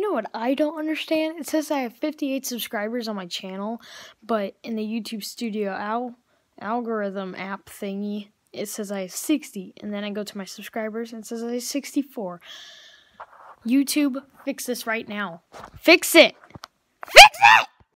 know what I don't understand? It says I have 58 subscribers on my channel, but in the YouTube Studio algorithm app thingy, it says I have 60, and then I go to my subscribers and it says I have 64. YouTube, fix this right now. Fix it!